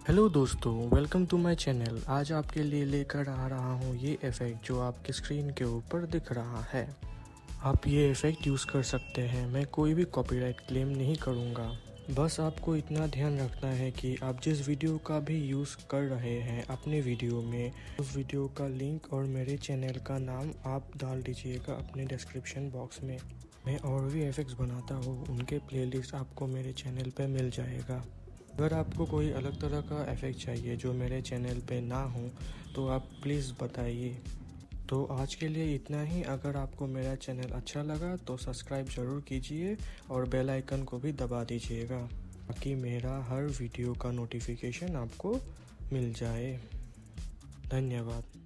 Hello दोस्तों, welcome to my channel. आज आपके लिए लेकर आ रहा हूँ ये इफ़ेक्ट जो आपकी स्क्रीन के ऊपर दिख रहा है। आप ये इफ़ेक्ट यूज़ कर सकते हैं। मैं कोई भी कॉपीराइट क्लेम नहीं करूँगा। बस आपको इतना ध्यान रखना है कि आप जिस वीडियो का भी यूज़ कर रहे हैं अपने वीडियो में, उस वीडियो का लिंक और मेरे चैनल का नाम आप डाल दीजिएगा अपने डिस्क्रिप्शन बॉक्स में। मैं और भी इफ़ेक्ट्स बनाता हूँ, उनके प्लेलिस्ट आपको मेरे चैनल पे मिल जाएगा। अगर आपको कोई अलग तरह का इफ़ेक्ट चाहिए जो मेरे चैनल पे ना हो तो आप प्लीज़ बताइए। तो आज के लिए इतना ही। अगर आपको मेरा चैनल अच्छा लगा तो सब्सक्राइब ज़रूर कीजिए और बेल आइकन को भी दबा दीजिएगा ताकि मेरा हर वीडियो का नोटिफिकेशन आपको मिल जाए। धन्यवाद।